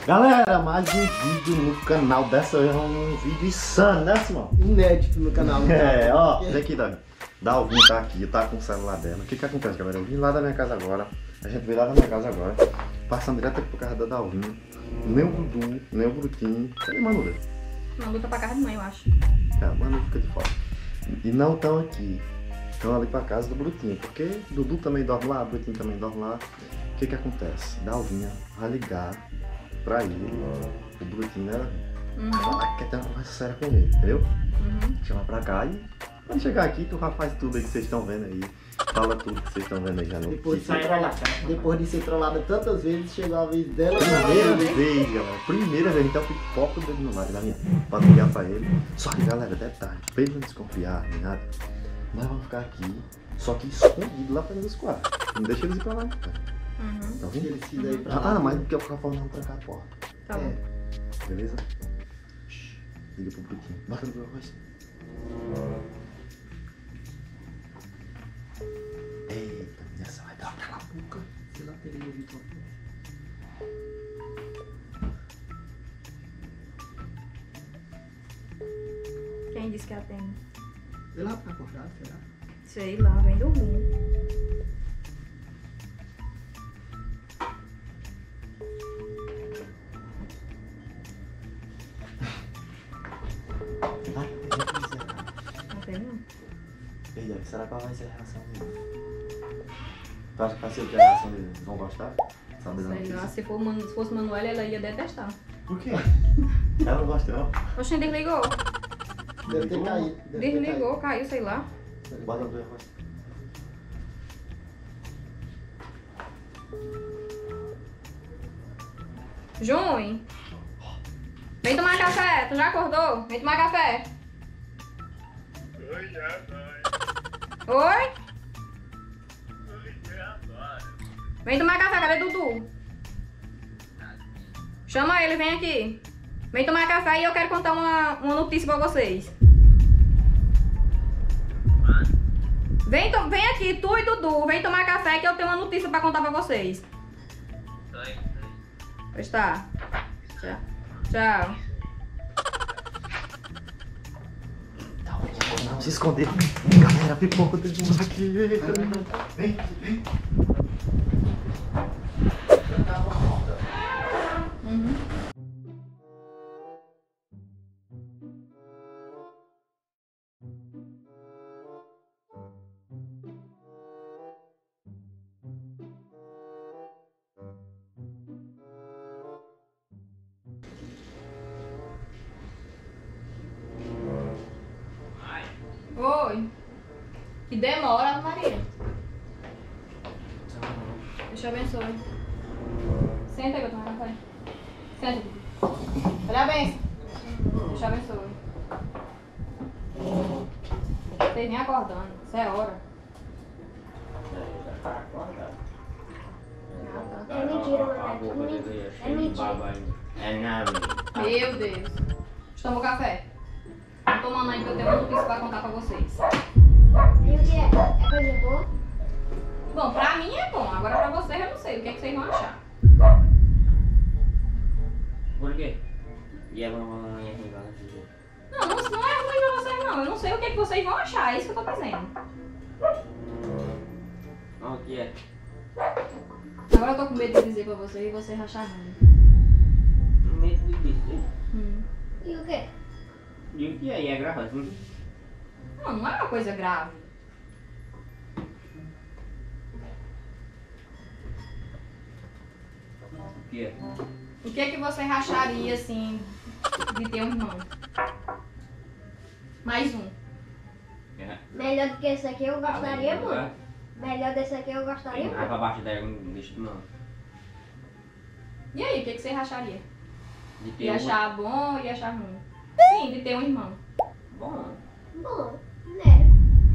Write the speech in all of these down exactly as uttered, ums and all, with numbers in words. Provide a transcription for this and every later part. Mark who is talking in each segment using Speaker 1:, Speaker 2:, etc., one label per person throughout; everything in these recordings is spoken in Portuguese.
Speaker 1: Galera, mais um vídeo no canal. Dessa vez é um vídeo insano, né, Simão?
Speaker 2: Inédito no canal.
Speaker 1: É, ó, vem aqui, Davi. Dalvinho tá aqui, tá com o celular dela. O que que acontece, galera? Eu vim lá da minha casa agora. A gente veio lá da minha casa agora. Passando direto aqui por casa da Dalvinho. Nem o Dudu, nem o Brutinho. Cadê o Manu?
Speaker 3: Manu tá pra casa de mãe, eu acho.
Speaker 1: É, o Manu fica de fora. E não estão aqui. Estão ali pra casa do Brutinho. Porque Dudu também dorme lá, Brutinho também dorme lá. O que que acontece? Dalvinha vai ligar pra ele, o Brutinho, né?
Speaker 3: Uhum.
Speaker 1: Falar que quer ter uma conversa séria com ele, entendeu?
Speaker 3: Uhum.
Speaker 1: Chama pra cá e quando chegar aqui, tu já faz tudo aí que vocês estão vendo aí. Fala tudo que vocês estão vendo aí já no
Speaker 2: Depois de,
Speaker 1: vídeo.
Speaker 2: ser trollada, depois de ser trollada tantas vezes, chegou a vez dela.
Speaker 1: Primeira vez, galera. Primeira vez, então pipoca o dedo no lado da minha. Pra ligar pra ele. Só que, galera, detalhe, pra ele não desconfiar nem nada, nós vamos ficar aqui, só que escondido lá pra dentro dos quartos. Não deixa eles ir pra lá, cara.
Speaker 3: Uhum.
Speaker 1: Tá ouvindo?
Speaker 2: Ele se daí pra lá.
Speaker 1: Ah, mas porque eu ficava falando não trancar a porta.
Speaker 3: Tá bom.
Speaker 2: É.
Speaker 1: Beleza? Shhh, liga pro Brutinho. Marca no meu voz. Eita, essa vai dar aquela boca.
Speaker 2: Sei lá, teria ouvido uma coisa.
Speaker 3: Quem disse que atende?
Speaker 2: Sei lá, tá acordado, será?
Speaker 3: Sei lá, vem dormindo.
Speaker 1: Vai, eu já fiz ela.
Speaker 3: Não tem não.
Speaker 1: Ei, Davi, será qual vai ser a reação dele? Tu acha que vai ser o que a reação dele? Vão gostar? Saber da
Speaker 3: Sei lá,
Speaker 1: notícia?
Speaker 3: se, for, Man- se fosse Manuela, ela ia detestar.
Speaker 1: Por quê? Ela não gosta não?
Speaker 3: Oxe, desligou.
Speaker 2: Deve ter caído. Deve ter
Speaker 3: Desligou, caiu, sei lá.
Speaker 2: caído.
Speaker 1: Bota no meu voz.
Speaker 3: Jun, vem tomar café. Tu já acordou? Vem tomar café.
Speaker 4: Oi, já, mãe.
Speaker 3: Oi?
Speaker 4: Oi, já, agora.
Speaker 3: Vem tomar café, cadê Dudu? Chama ele, vem aqui. Vem tomar café e eu quero contar uma, uma notícia pra vocês. Vem, to- vem aqui, tu e Dudu, vem tomar café que eu tenho uma notícia pra contar pra vocês.
Speaker 4: Oi,
Speaker 3: Pois tá. Tchau. Tchau.
Speaker 1: Não se esconder. Galera, pipoca o dedo aqui. Vem, vem.
Speaker 3: Uhum. Oi. Que demora, Maria. Deus te abençoe. Senta aí que eu tomo café. Senta, Dudu. Olha a benção. Deus te abençoe. Vocês nem acordando. Isso é hora.
Speaker 5: É mentira, Mané. É mentira.
Speaker 4: É nada.
Speaker 3: Meu Deus. Tomou café? Tô tomando aí que eu tenho uma notícia pra contar pra vocês.
Speaker 5: E o que é? É coisa boa?
Speaker 3: Bom, pra mim é bom. Agora pra vocês eu não sei. O que, é que vocês vão achar?
Speaker 4: Por quê? E a mamãe aqui vai dizer.
Speaker 3: Não, não, não é ruim pra vocês não. Eu não sei o que, é que vocês vão achar. É isso que eu tô dizendo.
Speaker 4: O que é?
Speaker 3: Agora eu tô com medo de dizer pra vocês e vocês achar ruim.
Speaker 4: Medo de dizer.
Speaker 3: Hum.
Speaker 5: E o que?
Speaker 4: E o que é? E é grave?
Speaker 3: Não, não é uma coisa grave.
Speaker 4: O que é?
Speaker 3: O que é que você racharia, assim, de ter um irmão? Mais um.
Speaker 4: É.
Speaker 5: Melhor do que esse aqui eu gostaria muito. Melhor desse aqui eu gostaria
Speaker 4: Vai
Speaker 5: muito.
Speaker 4: pra baixo dela, não deixa de mão.
Speaker 3: E aí, o que, é que você racharia?
Speaker 4: De ter
Speaker 3: Ia
Speaker 4: um-
Speaker 3: achar bom ou ia achar ruim? Sim, de ter um irmão.
Speaker 4: Bom.
Speaker 5: Bom, né?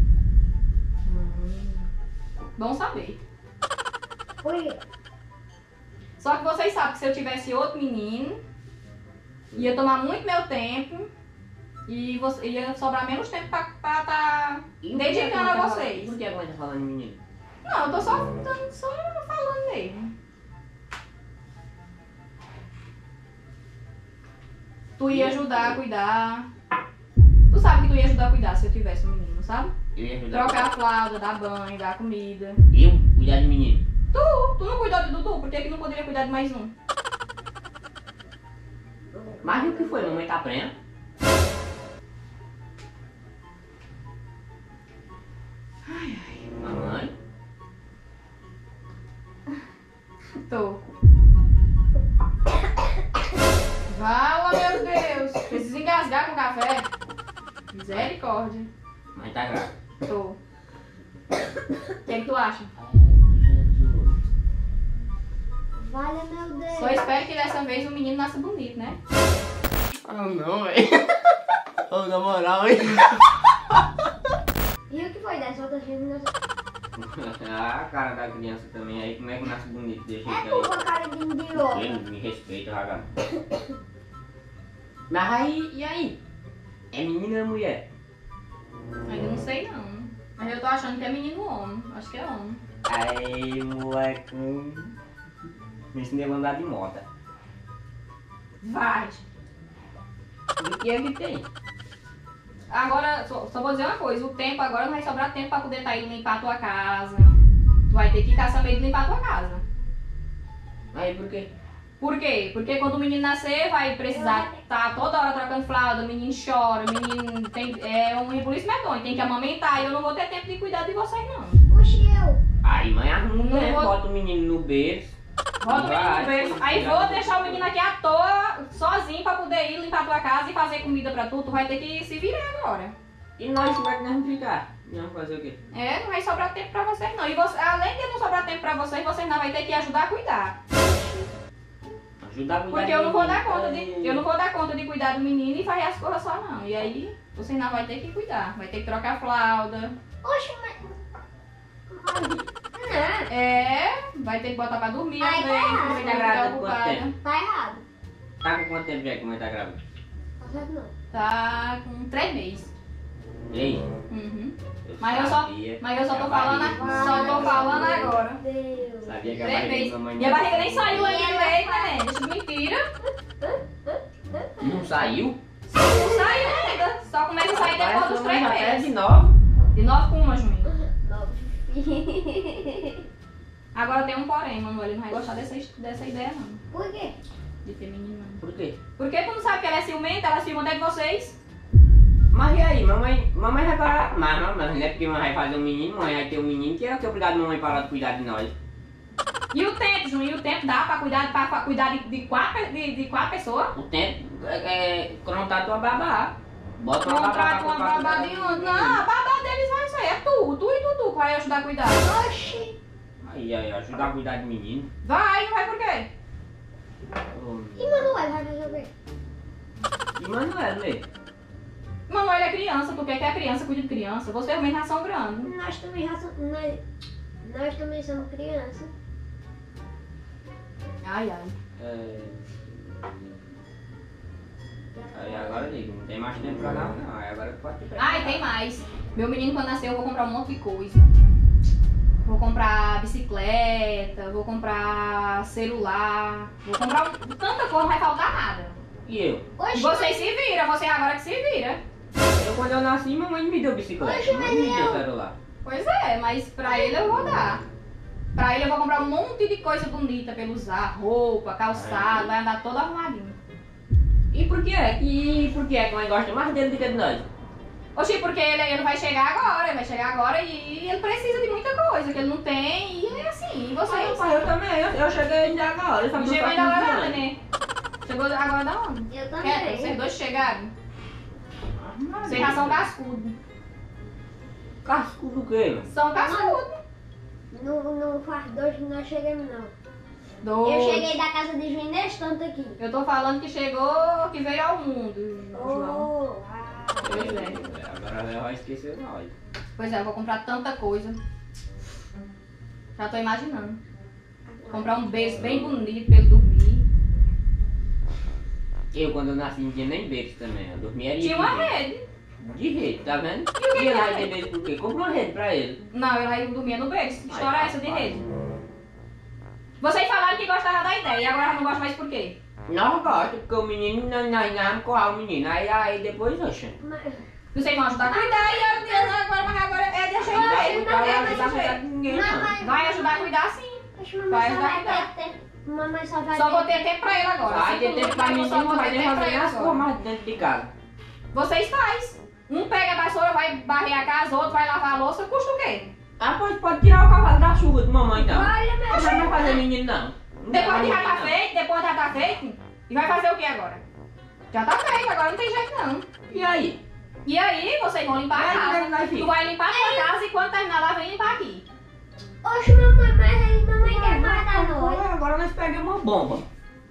Speaker 3: Bom saber.
Speaker 5: Por quê?
Speaker 3: Só que vocês sabem que se eu tivesse outro menino, ia tomar muito meu tempo e você, ia sobrar menos tempo pra estar tá
Speaker 4: E o que é que
Speaker 3: dedicando
Speaker 4: ela
Speaker 3: a
Speaker 4: tá-
Speaker 3: vocês.
Speaker 4: Por que ela tá falando em menino?
Speaker 3: Não, eu tô só, tô só falando mesmo. Tu ia ajudar a cuidar. Tu sabe que tu ia ajudar a cuidar se eu tivesse um menino, sabe?
Speaker 4: Eu ia ajudar.
Speaker 3: Trocar a fralda, dar banho, dar comida.
Speaker 4: Eu? Cuidar de menino.
Speaker 3: Tu, tu não cuidou de Dudu? Por que que não poderia cuidar de mais um?
Speaker 4: Mas o que foi? Mamãe tá prenha?
Speaker 3: Ai, ai.
Speaker 4: Mamãe?
Speaker 3: Tô. Vala, meu Deus. Preciso engasgar com café. Misericórdia.
Speaker 4: Mãe tá grávida.
Speaker 3: Tô. O que é que tu acha?
Speaker 5: Vale, meu Deus.
Speaker 3: Só espero que dessa vez o menino nasça bonito, né?
Speaker 4: Ah não, velho. Ô, na moral, hein?
Speaker 5: E o que foi dessa outra vezes?
Speaker 4: Ah, a cara da criança também aí, como é que nasce bonito desse
Speaker 5: É
Speaker 4: jeito
Speaker 5: tu com a cara de idiota.
Speaker 4: aí? Ele me respeita, ragado. Mas aí, e aí? É menina ou mulher?
Speaker 3: Ainda não sei não. Mas eu tô achando que é menino ou homem. Acho que é homem.
Speaker 4: Aí, moleque. Me ensinei a andar de moto.
Speaker 3: Vai.
Speaker 4: E o que é que tem?
Speaker 3: Agora, só, só vou dizer uma coisa. O tempo agora não vai sobrar tempo pra poder estar indo limpar a tua casa. Tu vai ter que caçar meio de limpar a tua casa.
Speaker 4: Aí, por quê?
Speaker 3: Por quê? Porque quando o menino nascer, vai precisar estar toda hora trocando fralda, o menino chora, o menino tem, é um rebuliço medonho, tem que amamentar e eu não vou ter tempo de cuidar de vocês, não.
Speaker 5: Oxi, eu.
Speaker 4: Aí, mãe, arruma um
Speaker 3: Não
Speaker 4: tempo,
Speaker 3: vou-
Speaker 4: bota o menino no berço.
Speaker 3: Bota o menino
Speaker 4: Vai,
Speaker 3: no berço.
Speaker 4: foi,
Speaker 3: Aí
Speaker 4: cuidado.
Speaker 3: vou deixar o menino aqui à toa, sozinho, pra poder ir limpar a tua casa e fazer comida pra tu. Tu vai ter que se virar agora.
Speaker 4: E nós, como é que nós vamos ficar? Nós vamos fazer o quê?
Speaker 3: É, não vai sobrar tempo pra vocês, não. E você, além de não sobrar tempo pra vocês, vocês não vai ter que ajudar a cuidar.
Speaker 4: Ajudar a cuidar
Speaker 3: Porque
Speaker 4: do
Speaker 3: eu não vou
Speaker 4: menino.
Speaker 3: dar conta de, eu não vou dar conta de cuidar do menino e fazer as coisas só, não. E aí, vocês não vai ter que cuidar. Vai ter que trocar a fralda.
Speaker 5: Oxi, mas... Não,
Speaker 3: É, vai ter que botar pra dormir
Speaker 5: Ai,
Speaker 3: às vezes,
Speaker 5: tá.
Speaker 3: porque
Speaker 4: Tá
Speaker 3: tá
Speaker 4: grávida quanto
Speaker 3: ocupada.
Speaker 4: tempo?
Speaker 5: tá errado.
Speaker 4: Tá com quanto tempo já que a mãe tá grávida?
Speaker 5: Tá certo não.
Speaker 3: Tá com três meses.
Speaker 4: Ei,
Speaker 3: Uhum.
Speaker 4: eu
Speaker 3: Mas eu só-
Speaker 4: sabia.
Speaker 3: Mas eu só tô
Speaker 4: que a
Speaker 3: falando,
Speaker 4: barriga-
Speaker 3: a- só tô falando agora.
Speaker 5: Meu Deus.
Speaker 4: Sabia que a
Speaker 3: Três
Speaker 4: barriga
Speaker 3: meses.
Speaker 4: da mamãe
Speaker 3: Minha
Speaker 4: não-
Speaker 3: barriga nem saiu ainda direito, né? Deixa de mentira.
Speaker 4: Não saiu?
Speaker 3: Não saiu ainda. Só começa a sair depois
Speaker 4: Parece
Speaker 3: dos
Speaker 4: que
Speaker 3: três
Speaker 4: a mamãe já tá
Speaker 3: meses.
Speaker 4: de novo.
Speaker 3: De novo com uma, Juninho.
Speaker 5: Nove.
Speaker 3: Agora tem um porém, Manuel. Ele não vai gostar dessa, dessa ideia, não.
Speaker 5: Por quê?
Speaker 3: De ter menino, não.
Speaker 4: Por quê?
Speaker 3: Porque tu não sabe que ela é ciumenta, ela se até de vocês.
Speaker 4: Mas e aí, mamãe, mamãe vai parar. Mas não, mas não é porque mamãe vai fazer um menino, mamãe vai ter um menino que é o que é obrigado a mamãe parar de cuidar de nós.
Speaker 3: E o tempo, Juninho, o tempo dá pra cuidar, pra, pra cuidar de, de, quatro, de, de quatro pessoas?
Speaker 4: O tempo é, é contratar tua babá. Bota uma babá.
Speaker 3: Contrata uma
Speaker 4: pra- pra-
Speaker 3: babá de onde? Não, a babá deles vai sair. É tu, tu e Dudu que vai ajudar a cuidar.
Speaker 5: Oxi.
Speaker 4: Aí, aí, ajudar a cuidar de menino.
Speaker 3: Vai, não vai por quê?
Speaker 4: Ô,
Speaker 5: E Manuel vai fazer o quê?
Speaker 4: E Manuel, né?
Speaker 3: Manuel é criança, tu quer que a criança cuide de criança. Vocês também já são grandes.
Speaker 5: Nós também já somos... Nós, nós também somos crianças.
Speaker 3: Ai, ai.
Speaker 4: É... Aí agora eu digo, não tem mais tempo pra nada não. Aí agora tu pode te
Speaker 3: Ai, tem mais. Meu menino quando nascer eu vou comprar um monte de coisa. Vou comprar bicicleta, vou comprar celular, vou comprar um- tanta coisa, não vai faltar nada.
Speaker 4: E eu?
Speaker 3: E
Speaker 5: Oxi,
Speaker 3: vocês se viram, você agora que se vira.
Speaker 4: Eu quando eu nasci, mamãe me deu bicicleta.
Speaker 5: Oxe,
Speaker 4: Mamãe me
Speaker 5: mas
Speaker 4: deu
Speaker 5: eu-
Speaker 4: celular.
Speaker 3: Pois é, mas pra ele eu vou dar. Pra ele eu vou comprar um monte de coisa bonita pra ele usar, roupa, calçado, vai andar todo arrumadinho.
Speaker 4: E por que é? E por que é que a mãe gosta mais dele do que de nós?
Speaker 3: Oxi, porque ele, ele vai chegar agora, ele vai chegar agora e ele precisa de muita coisa que ele não tem e é assim, e
Speaker 4: Pai,
Speaker 3: vocês?
Speaker 4: pai, eu também, eu, eu cheguei ainda agora. Eu só
Speaker 3: Não
Speaker 4: não
Speaker 3: chegou
Speaker 4: faço
Speaker 3: ainda
Speaker 4: quinze
Speaker 3: agora,
Speaker 4: anos.
Speaker 3: né? Chegou agora da onde?
Speaker 5: eu
Speaker 3: Quieta,
Speaker 5: também.
Speaker 3: vocês dois chegaram. Vocês já são cascudos.
Speaker 4: Casco do quê, mano?
Speaker 3: São cascudos.
Speaker 5: Não, não faz dois que nós chegamos, não.
Speaker 3: Dois.
Speaker 5: Eu cheguei da casa de João nesse tanto aqui.
Speaker 3: Eu tô falando que chegou, que veio ao mundo, João.
Speaker 5: Oh, ah.
Speaker 3: Pois é.
Speaker 4: Agora ela vai esquecer nós.
Speaker 3: Pois é, eu vou comprar tanta coisa. Já tô imaginando. Comprar um berço bem bonito pra ele dormir.
Speaker 4: Eu quando eu nasci não tinha nem berço também. Eu dormia ali.
Speaker 3: Tinha uma
Speaker 4: de
Speaker 3: rede.
Speaker 4: De rede, tá vendo?
Speaker 3: E o que
Speaker 4: E ele
Speaker 3: que
Speaker 4: vai
Speaker 3: é?
Speaker 4: ter berço por quê? Compra uma rede pra ele.
Speaker 3: Não, eu aí dormia no berço. Que história é essa de rede? Vocês falaram que gostavam da ideia e agora não gostam mais por quê?
Speaker 4: Não gosto, porque o menino, nós nós vamos coar o menino. Aí, aí depois, oxa.
Speaker 3: Vocês vão ajudar a cuidar e eu, eu agora, mas agora é deixa eu
Speaker 4: Aí
Speaker 3: ir.
Speaker 4: não vai
Speaker 3: É
Speaker 4: ajudar a
Speaker 3: desse
Speaker 4: cuidar de
Speaker 3: jeito.
Speaker 4: ninguém, não.
Speaker 3: Vai ajudar a cuidar sim.
Speaker 5: Mamãe
Speaker 3: Vai
Speaker 5: só
Speaker 3: ajudar a
Speaker 5: vai
Speaker 3: cuidar.
Speaker 5: ter tempo. Mamãe só vai
Speaker 3: Só vou
Speaker 5: ter
Speaker 3: ter tempo pra ele agora.
Speaker 4: Vai ter
Speaker 3: Sinto
Speaker 4: tempo
Speaker 3: muito,
Speaker 4: pra
Speaker 3: mas
Speaker 4: mim,
Speaker 3: eu só
Speaker 4: não
Speaker 3: vou
Speaker 4: vai
Speaker 3: ter
Speaker 4: nem
Speaker 3: tempo pra
Speaker 4: fazer
Speaker 3: ele
Speaker 4: as
Speaker 3: agora.
Speaker 4: coisas mais dentro de casa.
Speaker 3: Vocês faz. Um pega a vassoura, vai varrer a casa, outro vai lavar a louça, custa o quê?
Speaker 4: Ah, pode, pode tirar o cavalo da chuva de mamãe, não.
Speaker 5: Olha, meu
Speaker 4: Você não vai fazer menino, não. Não
Speaker 3: Depois
Speaker 4: vai
Speaker 3: que já
Speaker 4: fazer
Speaker 3: tá
Speaker 4: menino,
Speaker 3: feito, depois já tá feito, e vai fazer o que agora? Já tá feito, agora não tem jeito não.
Speaker 4: não. E aí?
Speaker 3: E aí, vocês vão limpar a
Speaker 4: Aí,
Speaker 3: casa.
Speaker 4: aí, aí,
Speaker 3: Tu vai limpar a tua casa e quando terminar lá, vem limpar aqui.
Speaker 5: Oxe, mamãe, mas aí mamãe quer matar nós.
Speaker 4: Agora nós pegamos uma bomba.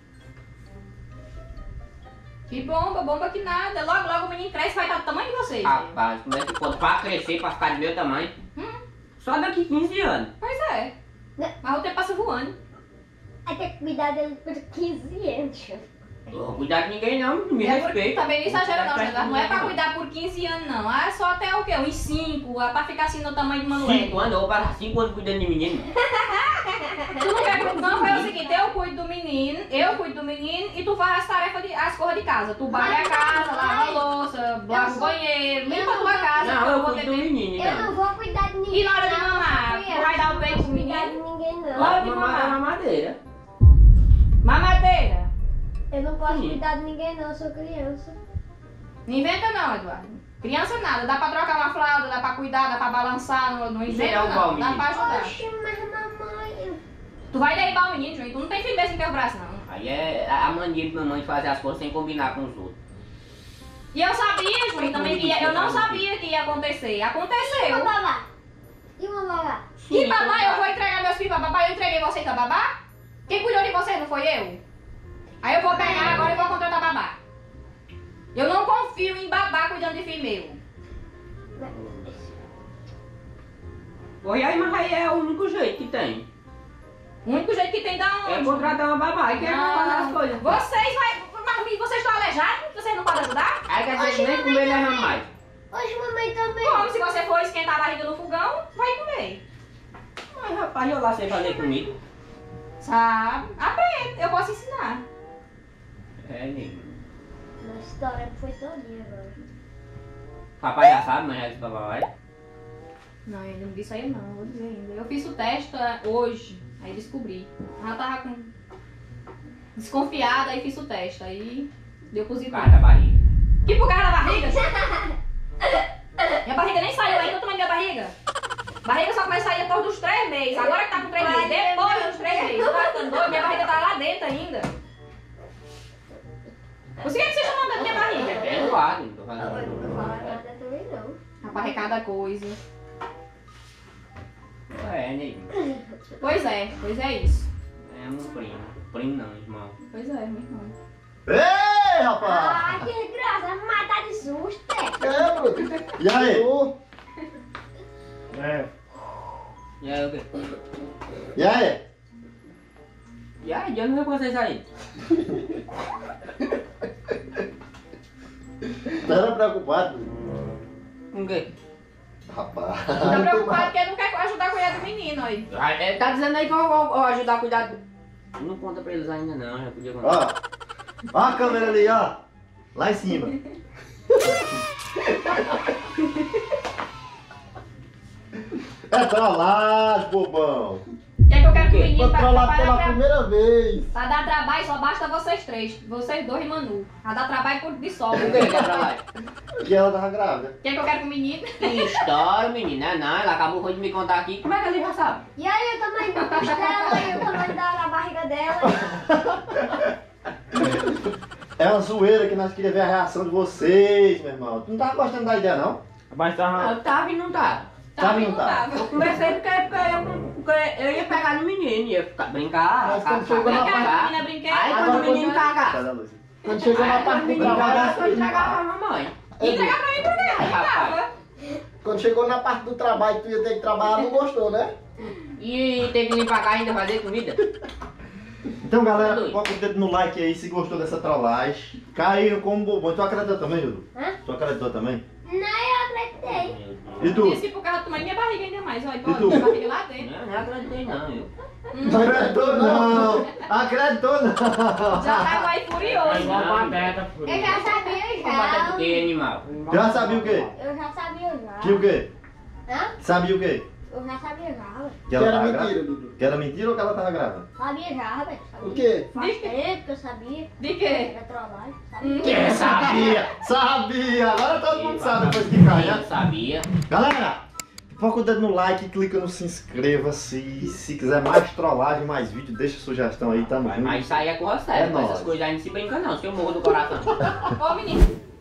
Speaker 3: Que bomba, bomba que nada. Logo, logo o menino cresce e vai estar do tamanho de vocês.
Speaker 4: Rapaz, como é que pode? Pra crescer, pra ficar do meu tamanho.
Speaker 3: Hum.
Speaker 4: Só daqui quinze anos.
Speaker 3: Pois é. Mas o tempo passa voando.
Speaker 5: Vai ter que cuidar dele por quinze anos.
Speaker 4: Eu vou cuidar de ninguém, não. Me
Speaker 3: É por-
Speaker 4: respeita.
Speaker 3: Também não exagera não,
Speaker 4: Respeita
Speaker 3: César. Não é pra
Speaker 4: ninguém,
Speaker 3: cuidar por quinze anos não. Ah, é só até o quê? Uns cinco, é pra ficar assim no tamanho de Manuel.
Speaker 4: Cinco anos, eu vou parar cinco anos cuidando de menino.
Speaker 3: Tu não quer cuidar, não, foi o seguinte, eu cuido do menino, eu cuido do menino e tu faz as tarefas, de, as coisas de casa. Tu barre a casa, lava a louça, lava o banheiro, limpa a tua casa.
Speaker 4: Não,
Speaker 3: pra
Speaker 4: eu
Speaker 3: poder
Speaker 4: cuido do
Speaker 3: ter-
Speaker 4: menino,
Speaker 5: Eu
Speaker 4: então.
Speaker 5: não vou cuidar de ninguém.
Speaker 3: E na hora de
Speaker 5: não,
Speaker 3: mamar,
Speaker 5: sou
Speaker 3: tu vai dar o peito pro
Speaker 5: Não vou cuidar de
Speaker 3: menino?
Speaker 5: ninguém, não.
Speaker 3: Hora de
Speaker 4: Mamar
Speaker 3: mamar.
Speaker 4: na mamadeira.
Speaker 3: Mamadeira.
Speaker 5: Eu não posso
Speaker 4: Sim.
Speaker 5: cuidar de ninguém, não. Eu sou criança.
Speaker 3: Não inventa não, Eduardo. Criança nada, dá pra trocar uma fralda, dá pra cuidar, dá pra balançar, não, não inventa
Speaker 4: Será o
Speaker 3: não,
Speaker 4: qual,
Speaker 3: dá
Speaker 4: menino?
Speaker 3: pra ajudar.
Speaker 5: Oxe, mas mamãe...
Speaker 3: Tu vai derribar o menino, João, tu não tem firmeza em teu braço não.
Speaker 4: Aí é a mania de mamãe de fazer as coisas sem combinar com os outros.
Speaker 3: E eu sabia, João, também que ia, eu não sabia que ia acontecer.
Speaker 5: E uma
Speaker 3: Aconteceu.
Speaker 5: babá? E uma babá?
Speaker 3: Que babá, eu vou entregar meus filhos pra babá, eu entreguei vocês pra babá? Quem cuidou de vocês não foi eu? Aí eu vou pegar agora e vou contratar babá. Eu não confio em babá cuidando de filho meu.
Speaker 4: Oi, aí, mas aí é o único jeito que tem.
Speaker 3: O único jeito que tem da onde?
Speaker 4: É contratar uma babá e quer fazer as coisas.
Speaker 3: Vocês vai. Mas vocês estão aleijados? Vocês não podem ajudar?
Speaker 4: Aí quer
Speaker 5: Oxe,
Speaker 4: dizer, nem
Speaker 5: mamãe
Speaker 4: comer leva
Speaker 5: também.
Speaker 4: mais.
Speaker 5: Hoje mamãe também.
Speaker 3: Como se você for esquentar a barriga no fogão, vai comer.
Speaker 4: Mas rapaz, eu lá sei fazer comida.
Speaker 3: Sabe? Aprende, eu posso ensinar.
Speaker 4: É, nego.
Speaker 5: A história foi todinha agora.
Speaker 4: Papai já sabe, mas já disse pra papai.
Speaker 3: Não, eu não vi isso aí não, vou dizer ainda. Eu fiz o teste ah, hoje, aí descobri. Ela tava com... desconfiada, aí fiz o teste, aí deu positivo.
Speaker 4: Cara da barriga.
Speaker 3: Que por causa da barriga? Minha barriga nem saiu ainda, o tamanho da minha barriga. Barriga só vai sair depois dos três meses. Agora que tá com três meses, depois dos três meses. Tá ficando doido, minha barriga tá lá dentro ainda. Por que você chamando da minha barriga?
Speaker 4: É doado, não tô
Speaker 5: Eu não
Speaker 4: fazendo.
Speaker 5: vou falar nada também, não.
Speaker 3: Rapaz, é cada coisa.
Speaker 4: É, nego.
Speaker 3: Pois é, pois é isso.
Speaker 4: É um primo. Primo não, irmão.
Speaker 3: Pois é, meu irmão.
Speaker 1: Ei, rapaz!
Speaker 5: Ah, que graça, vai matar de susto, é?
Speaker 2: É, Bruno.
Speaker 1: E aí?
Speaker 2: Ô,
Speaker 1: É.
Speaker 4: E aí, o quê?
Speaker 1: E aí?
Speaker 4: E aí, eu não vi vocês aí.
Speaker 1: Não era preocupado?
Speaker 4: Com o quê?
Speaker 1: Rapaz.
Speaker 3: Tá preocupado porque não quer ajudar a cuidar do menino aí.
Speaker 4: Ah, é, tá dizendo aí que eu vou vou ajudar a cuidar do... Não conta pra eles ainda não, já podia contar.
Speaker 1: Ó. Ó a câmera ali, ó. Lá em cima. É pra lá, bobão.
Speaker 3: O que é que eu quero que o
Speaker 4: Vou
Speaker 3: menino pra,
Speaker 2: controlar
Speaker 3: pra,
Speaker 2: pela
Speaker 3: pra,
Speaker 2: primeira vez.
Speaker 3: pra dar trabalho só basta vocês três. Vocês dois e Manu. Pra dar trabalho por de sol.
Speaker 4: O
Speaker 3: O
Speaker 4: que que é pra lá?
Speaker 1: Que ela tava grávida.
Speaker 3: que é que eu quero com o menino?
Speaker 4: Que história, menina. Não, ela acabou de me contar aqui. Como é que ele já sabe?
Speaker 5: E aí o tamanho do bucho dela e o tamanho da, da barriga dela.
Speaker 1: É uma zoeira que nós queríamos ver a reação de vocês, meu irmão. Tu não tava gostando da ideia, não?
Speaker 6: Mas tava.
Speaker 4: Eu tava e não tava.
Speaker 1: Tava
Speaker 3: e
Speaker 1: ou não tava?
Speaker 4: Eu comecei porque, porque, eu, porque eu ia pegar no menino, ia ficar, brincar,
Speaker 2: Mas quando
Speaker 4: cagar,
Speaker 2: chegou na
Speaker 3: Eu quero que a
Speaker 4: cagar.
Speaker 3: menina brinque.
Speaker 4: Aí quando
Speaker 2: Agora
Speaker 4: o menino
Speaker 2: quando-
Speaker 4: cagar,
Speaker 1: Cadê a luz?
Speaker 2: Quando chegou na
Speaker 4: aí quando
Speaker 2: parte
Speaker 4: o
Speaker 2: do
Speaker 4: menino
Speaker 2: trabalho,
Speaker 4: cagar, eu entregava pra mamãe.
Speaker 3: E entregar pra mim por quê?
Speaker 4: Aí, rapaz.
Speaker 3: Tava.
Speaker 2: quando chegou na parte do trabalho, tu ia ter que trabalhar, não gostou, né?
Speaker 4: E teve que limpar a casa e ainda fazer comida.
Speaker 1: Então, galera,
Speaker 4: Doido.
Speaker 1: coloca o dedo no like aí se gostou dessa trollagem. Caiu como bobão. Tu acreditou também, Júlio?
Speaker 5: Hã?
Speaker 1: Tu acreditou também?
Speaker 5: Não, eu acreditei.
Speaker 1: E tu?
Speaker 3: Disse que por causa do tamanho da minha barriga ainda mais. Olha,
Speaker 1: E tu?
Speaker 3: minha barriga lá dentro.
Speaker 4: Não, não acreditei não, eu.
Speaker 1: Não acreditou não! Acreditou não!
Speaker 3: Já tava aí
Speaker 6: É
Speaker 3: furioso.
Speaker 6: igual pateta, por
Speaker 5: Eu já sabia
Speaker 4: Batata
Speaker 5: já.
Speaker 4: do que, animal?
Speaker 1: Já sabia o quê?
Speaker 5: Eu já sabia já.
Speaker 1: Que o quê?
Speaker 5: Hã?
Speaker 1: Sabia o quê?
Speaker 5: Eu já sabia já, velho.
Speaker 1: Que
Speaker 2: Que
Speaker 1: ela
Speaker 2: era
Speaker 1: tava
Speaker 2: mentira,
Speaker 1: grávida?
Speaker 2: Dudu.
Speaker 1: Que era mentira ou que ela tava grávida?
Speaker 5: Sabia já, velho.
Speaker 2: O quê?
Speaker 5: Faz tempo que eu sabia.
Speaker 3: De quê?
Speaker 5: Era trollagem. Sabia.
Speaker 1: Que sabia? Sabia! Agora todo mundo sabe depois que cai,
Speaker 4: Eu
Speaker 1: né?
Speaker 4: sabia.
Speaker 1: Galera, foca o dedo no like, clica no se inscreva-se. Se quiser mais trollagem, mais vídeo, deixa sugestão aí, tamo
Speaker 4: Mas,
Speaker 1: junto.
Speaker 4: mas isso aí é com você.
Speaker 1: É
Speaker 4: com
Speaker 1: nóis.
Speaker 4: essas coisas aí não se brinca não, se eu morro do coração.
Speaker 3: Ô, menino.